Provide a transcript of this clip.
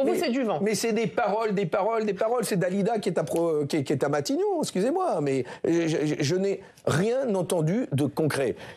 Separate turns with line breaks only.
vous, c'est du vent.
Mais c'est des paroles, des paroles, des paroles. C'est Dalida qui est à Matignon, excusez-moi, mais je n'ai rien entendu de concret.